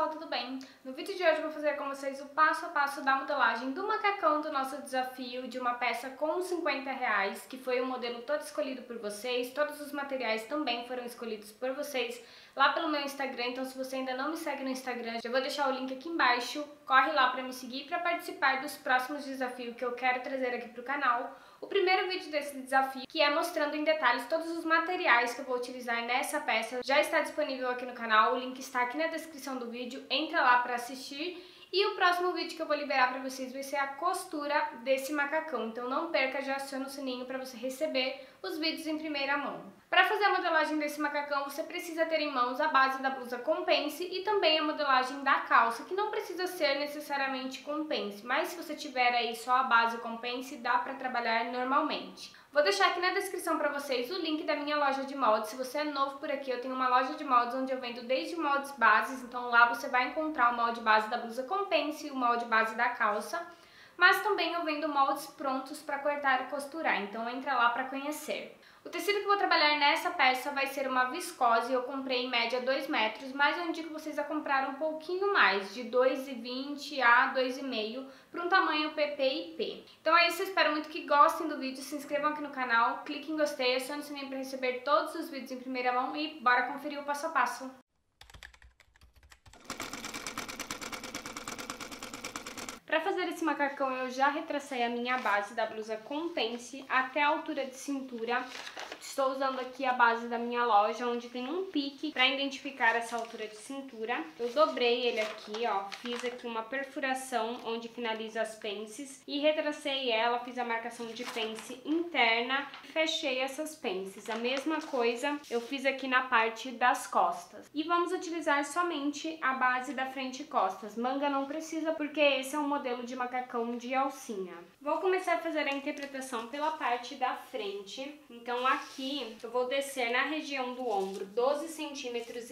pessoal, tudo bem? No vídeo de hoje eu vou fazer com vocês o passo a passo da modelagem do macacão do nosso desafio de uma peça com R$50, que foi o modelo todo escolhido por vocês, todos os materiais também foram escolhidos por vocês lá pelo meu Instagram, então se você ainda não me segue no Instagram, já vou deixar o link aqui embaixo, corre lá para me seguir para participar dos próximos desafios que eu quero trazer aqui pro canal. O primeiro vídeo desse desafio, que é mostrando em detalhes todos os materiais que eu vou utilizar nessa peça, já está disponível aqui no canal, o link está aqui na descrição do vídeo, entra lá para assistir. E o próximo vídeo que eu vou liberar para vocês vai ser a costura desse macacão, então não perca, já aciona o sininho para você receber os vídeos em primeira mão. Para fazer a modelagem desse macacão, você precisa ter em mãos a base da blusa com pence e também a modelagem da calça, que não precisa ser necessariamente com pence, mas se você tiver aí só a base com pence, dá para trabalhar normalmente. Vou deixar aqui na descrição para vocês o link da minha loja de moldes. Se você é novo por aqui, eu tenho uma loja de moldes onde eu vendo desde moldes bases, então lá você vai encontrar o molde base da blusa com pence e o molde base da calça, mas também eu vendo moldes prontos para cortar e costurar, então entra lá para conhecer. O tecido que eu vou trabalhar nessa peça vai ser uma viscose, eu comprei em média 2 metros, mas eu indico vocês a comprar um pouquinho mais, de 2,20 a 2,5, para um tamanho PP e P. Então é isso, eu espero muito que gostem do vídeo, se inscrevam aqui no canal, cliquem em gostei, acione o sininho para receber todos os vídeos em primeira mão e bora conferir o passo a passo. Para fazer esse macacão eu já retracei a minha base da blusa com pence até a altura de cintura. Estou usando aqui a base da minha loja, onde tem um pique para identificar essa altura de cintura. Eu dobrei ele aqui, ó, fiz aqui uma perfuração onde finaliza as pences e retracei ela, fiz a marcação de pence interna e fechei essas pences. A mesma coisa eu fiz aqui na parte das costas. E vamos utilizar somente a base da frente e costas. Manga não precisa porque esse é um modelo de macacão de alcinha. Vou começar a fazer a interpretação pela parte da frente. Então aqui eu vou descer na região do ombro 12,5 centímetros.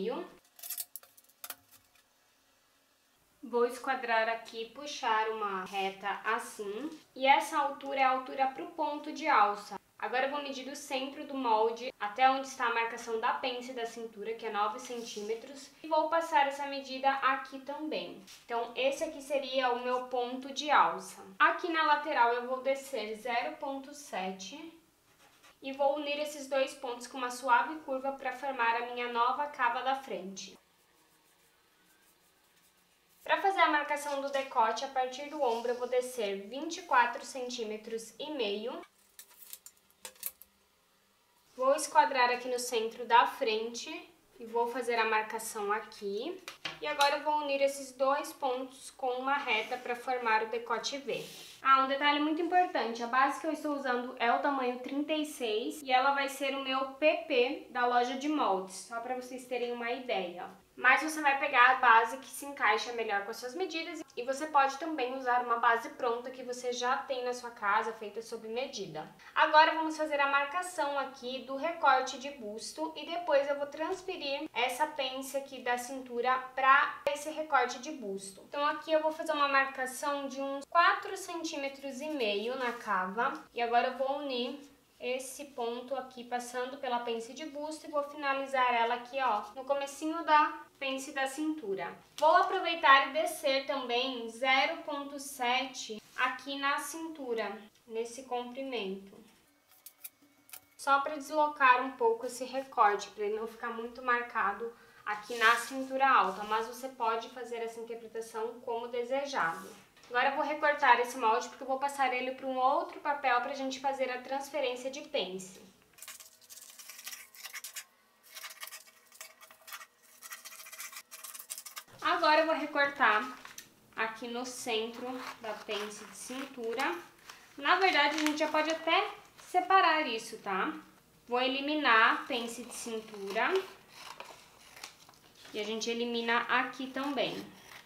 Vou esquadrar aqui, puxar uma reta assim. E essa altura é a altura para o ponto de alça. Agora eu vou medir do centro do molde até onde está a marcação da pence da cintura, que é 9 centímetros. E vou passar essa medida aqui também. Então esse aqui seria o meu ponto de alça. Aqui na lateral eu vou descer 0,7 e vou unir esses dois pontos com uma suave curva para formar a minha nova cava da frente. Para fazer a marcação do decote, a partir do ombro eu vou descer 24,5 centímetros. Vou esquadrar aqui no centro da frente e vou fazer a marcação aqui. E agora eu vou unir esses dois pontos com uma reta para formar o decote V. Um detalhe muito importante, a base que eu estou usando é o tamanho 36 e ela vai ser o meu PP da loja de moldes, só para vocês terem uma ideia. Mas você vai pegar a base que se encaixa melhor com as suas medidas e você pode também usar uma base pronta que você já tem na sua casa, feita sob medida. Agora vamos fazer a marcação aqui do recorte de busto e depois eu vou transferir essa pence aqui da cintura para esse recorte de busto. Então aqui eu vou fazer uma marcação de uns 4,5 centímetros na cava e agora eu vou unir esse ponto aqui passando pela pence de busto e vou finalizar ela aqui, ó, no comecinho da pence da cintura. Vou aproveitar e descer também 0,7 aqui na cintura, nesse comprimento. Só para deslocar um pouco esse recorte, para ele não ficar muito marcado aqui na cintura alta, mas você pode fazer essa interpretação como desejado. Agora eu vou recortar esse molde porque eu vou passar ele para um outro papel para a gente fazer a transferência de pence. Agora eu vou recortar aqui no centro da pence de cintura. Na verdade a gente já pode até separar isso, tá? Vou eliminar a pence de cintura e a gente elimina aqui também.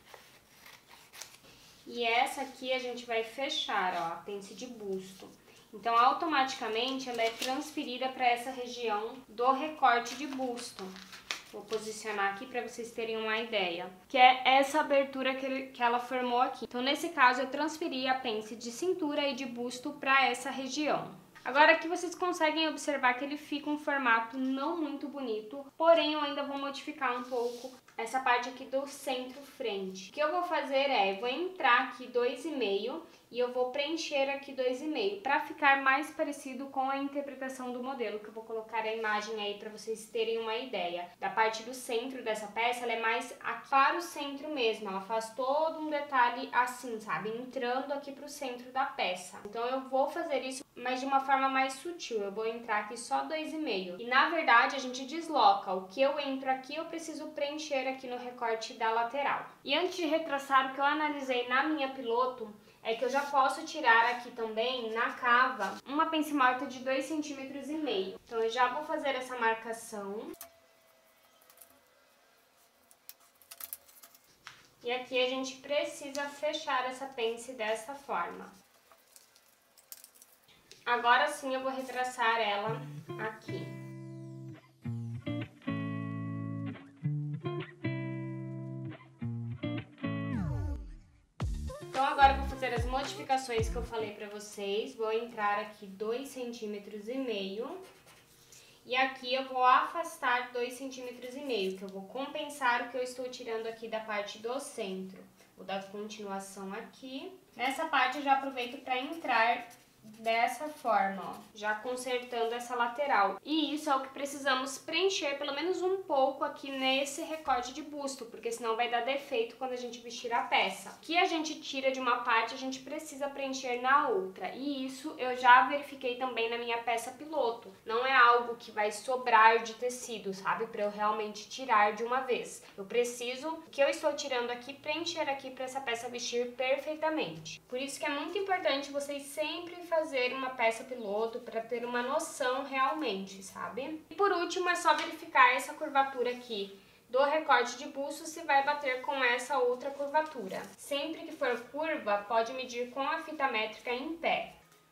E essa aqui a gente vai fechar, ó, a pence de busto. Então, automaticamente, ela é transferida para essa região do recorte de busto. Vou posicionar aqui para vocês terem uma ideia. Que é essa abertura que ela formou aqui. Então, nesse caso, eu transferi a pence de cintura e de busto para essa região. Agora aqui vocês conseguem observar que ele fica um formato não muito bonito, porém eu ainda vou modificar um pouco essa parte aqui do centro frente. O que eu vou fazer vou entrar aqui 2,5 e eu vou preencher aqui 2,5 para ficar mais parecido com a interpretação do modelo, que eu vou colocar a imagem aí para vocês terem uma ideia. Da parte do centro dessa peça, ela é mais para o centro mesmo, ela faz todo um detalhe assim, sabe? Entrando aqui para o centro da peça. Então eu vou fazer isso, mas de uma forma mais sutil. Eu vou entrar aqui só 2,5. E na verdade a gente desloca. O que eu entro aqui, eu preciso preencher aqui no recorte da lateral. E antes de retraçar, o que eu analisei na minha piloto é que eu já posso tirar aqui também, na cava, uma pence morta de 2,5 cm. Então eu já vou fazer essa marcação. E aqui a gente precisa fechar essa pence dessa forma. Agora sim eu vou retraçar ela aqui. Então agora eu vou fazer as modificações que eu falei pra vocês. Vou entrar aqui 2,5 cm. E aqui eu vou afastar 2,5 cm, que eu vou compensar o que eu estou tirando aqui da parte do centro. Vou dar continuação aqui. Nessa parte eu já aproveito para entrar dessa forma, ó, já consertando essa lateral. E isso é o que precisamos preencher pelo menos um pouco aqui nesse recorte de busto, porque senão vai dar defeito quando a gente vestir a peça. O que a gente tira de uma parte, a gente precisa preencher na outra. E isso eu já verifiquei também na minha peça piloto. Não é algo que vai sobrar de tecido, sabe? Para eu realmente tirar de uma vez. Eu preciso, o que eu estou tirando aqui, preencher aqui para essa peça vestir perfeitamente. Por isso que é muito importante vocês sempre fazer uma peça piloto para ter uma noção realmente, sabe? E por último é só verificar essa curvatura aqui do recorte de busto se vai bater com essa outra curvatura. Sempre que for curva, pode medir com a fita métrica em pé.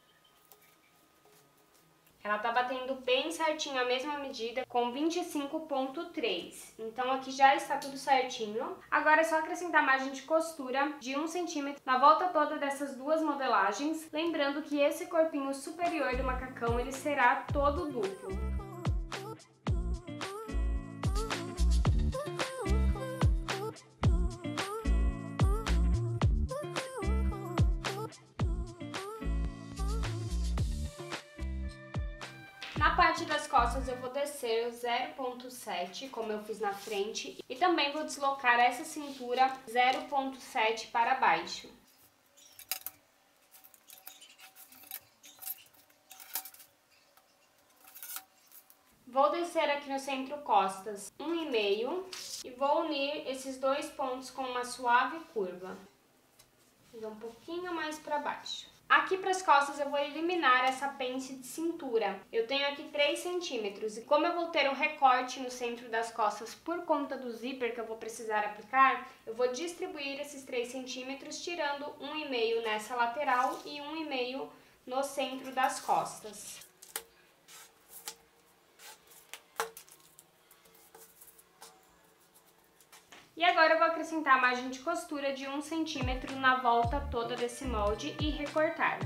Ela tá batendo bem certinho a mesma medida, com 25,3. Então aqui já está tudo certinho. Agora é só acrescentar margem de costura de 1 cm na volta toda dessas duas modelagens. Lembrando que esse corpinho superior do macacão, ele será todo duplo. Na parte das costas eu vou descer 0,7, como eu fiz na frente, e também vou deslocar essa cintura 0,7 para baixo. Vou descer aqui no centro costas 1,5 e vou unir esses dois pontos com uma suave curva. Fazer um pouquinho mais para baixo. Aqui para as costas eu vou eliminar essa pence de cintura. Eu tenho aqui 3 centímetros e como eu vou ter um recorte no centro das costas por conta do zíper que eu vou precisar aplicar, eu vou distribuir esses 3 centímetros tirando 1,5 nessa lateral e 1,5 no centro das costas. E agora eu vou acrescentar a margem de costura de 1 centímetro na volta toda desse molde e recortar.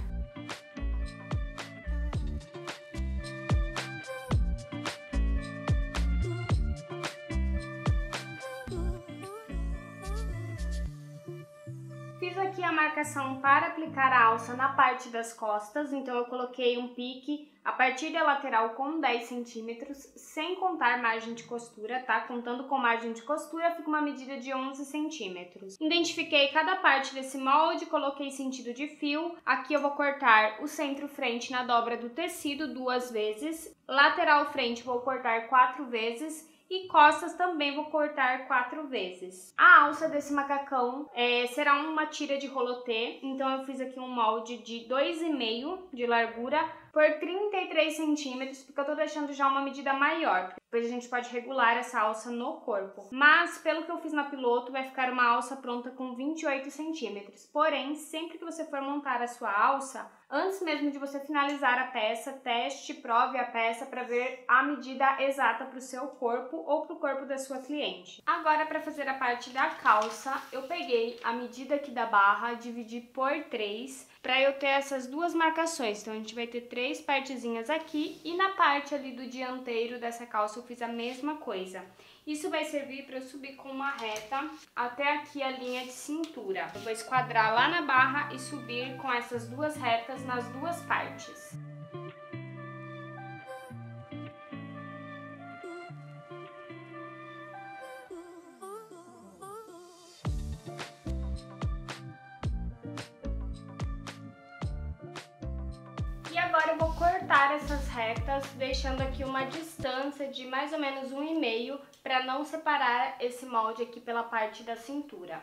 Fiz aqui a marcação para aplicar a alça na parte das costas, então eu coloquei um pique a partir da lateral com 10 centímetros, sem contar margem de costura, tá? Contando com margem de costura, fica uma medida de 11 centímetros. Identifiquei cada parte desse molde, coloquei sentido de fio. Aqui eu vou cortar o centro-frente na dobra do tecido 2 vezes, lateral frente vou cortar 4 vezes, e costas também vou cortar 4 vezes. A alça desse macacão será uma tira de rolotê, então eu fiz aqui um molde de 2,5 de largura por 33 centímetros, porque eu tô deixando já uma medida maior. Depois a gente pode regular essa alça no corpo. Mas, pelo que eu fiz na piloto, vai ficar uma alça pronta com 28 centímetros. Porém, sempre que você for montar a sua alça, antes mesmo de você finalizar a peça, teste, prove a peça para ver a medida exata para o seu corpo ou para o corpo da sua cliente. Agora, para fazer a parte da calça, eu peguei a medida aqui da barra, dividi por 3, para eu ter essas duas marcações. Então, a gente vai ter 3 partezinhas aqui e na parte ali do dianteiro dessa calça eu fiz a mesma coisa. Isso vai servir para eu subir com uma reta até aqui a linha de cintura. Eu vou esquadrar lá na barra e subir com essas duas retas nas duas partes. E agora eu vou cortar essas retas, deixando aqui uma distância de mais ou menos 1,5 para não separar esse molde aqui pela parte da cintura.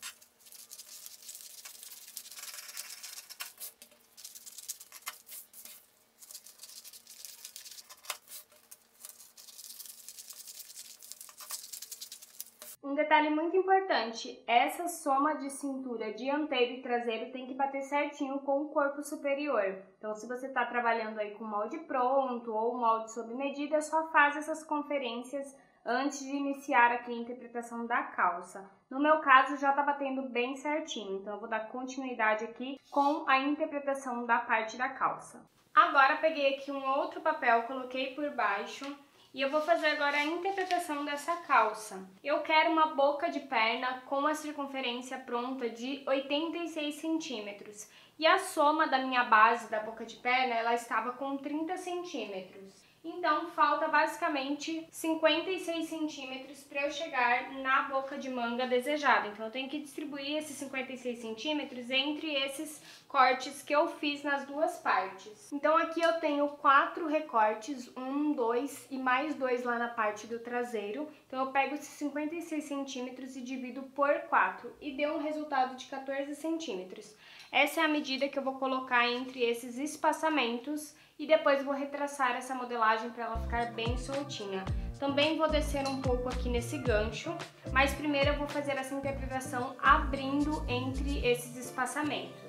Um detalhe muito importante, essa soma de cintura dianteiro e traseiro tem que bater certinho com o corpo superior. Então, se você está trabalhando aí com molde pronto ou molde sob medida, só faz essas conferências antes de iniciar aqui a interpretação da calça. No meu caso, já está batendo bem certinho, então eu vou dar continuidade aqui com a interpretação da parte da calça. Agora, peguei aqui um outro papel, coloquei por baixo. E eu vou fazer agora a interpretação dessa calça. Eu quero uma boca de perna com a circunferência pronta de 86 centímetros. E a soma da minha base da boca de perna, ela estava com 30 centímetros. Então, falta basicamente 56 centímetros para eu chegar na boca de manga desejada. Então, eu tenho que distribuir esses 56 centímetros entre esses cortes que eu fiz nas duas partes. Então, aqui eu tenho 4 recortes, 1, 2 e mais 2 lá na parte do traseiro. Então, eu pego esses 56 centímetros e divido por 4 e deu um resultado de 14 centímetros. Essa é a medida que eu vou colocar entre esses espaçamentos e depois vou retraçar essa modelagem para ela ficar bem soltinha. Também vou descer um pouco aqui nesse gancho, mas primeiro eu vou fazer essa interpretação abrindo entre esses espaçamentos.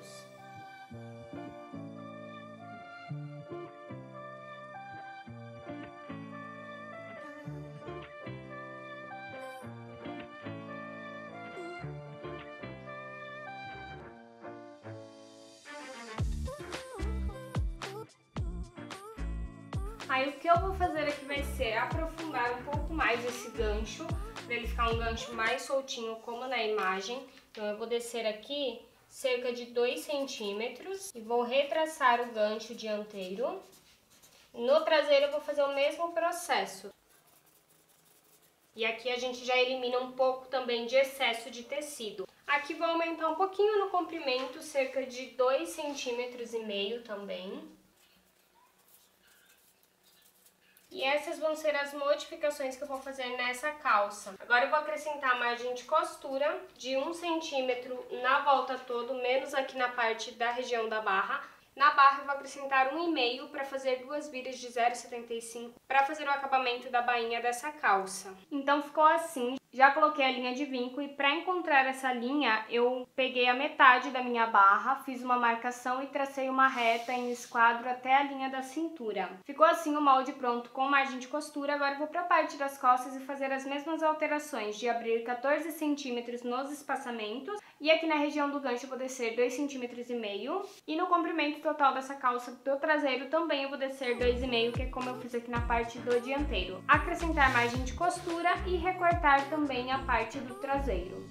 Aí o que eu vou fazer aqui vai ser aprofundar um pouco mais esse gancho, para ele ficar um gancho mais soltinho como na imagem. Então eu vou descer aqui cerca de 2 centímetros e vou retraçar o gancho dianteiro. No traseiro eu vou fazer o mesmo processo. E aqui a gente já elimina um pouco também de excesso de tecido. Aqui vou aumentar um pouquinho no comprimento, cerca de 2,5 centímetros também. E essas vão ser as modificações que eu vou fazer nessa calça. Agora eu vou acrescentar a margem de costura de 1 centímetro na volta toda, menos aqui na parte da região da barra. Na barra eu vou acrescentar 1,5 para fazer 2 viras de 0,75 para fazer o acabamento da bainha dessa calça. Então ficou assim. Já coloquei a linha de vinco e para encontrar essa linha eu peguei a metade da minha barra, fiz uma marcação e tracei uma reta em esquadro até a linha da cintura. Ficou assim o molde pronto com margem de costura. Agora eu vou para a parte das costas e fazer as mesmas alterações de abrir 14 centímetros nos espaçamentos e aqui na região do gancho eu vou descer 2,5 centímetros e no comprimento total dessa calça do traseiro também eu vou descer 2,5, que é como eu fiz aqui na parte do dianteiro. Acrescentar margem de costura e recortar também a parte do traseiro.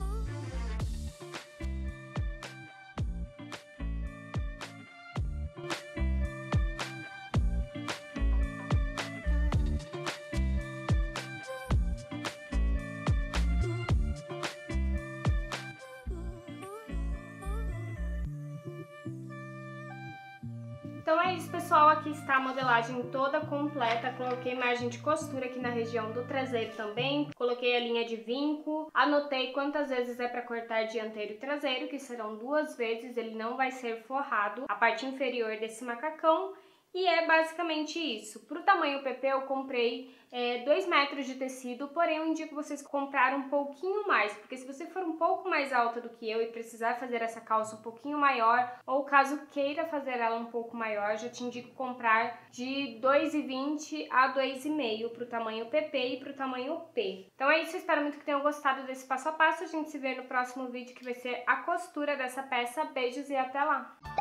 Então é isso, pessoal, aqui está a modelagem toda completa. Coloquei margem de costura aqui na região do traseiro também, coloquei a linha de vinco, anotei quantas vezes é para cortar dianteiro e traseiro, que serão 2 vezes, ele não vai ser forrado, a parte inferior desse macacão. E é basicamente isso. Para o tamanho PP eu comprei 2 metros de tecido, porém eu indico vocês comprar um pouquinho mais, porque se você for um pouco mais alta do que eu e precisar fazer essa calça um pouquinho maior, ou caso queira fazer ela um pouco maior, já te indico comprar de 2,20 a 2,5 para o tamanho PP e para o tamanho P. Então é isso, eu espero muito que tenham gostado desse passo a passo. A gente se vê no próximo vídeo, que vai ser a costura dessa peça. Beijos e até lá!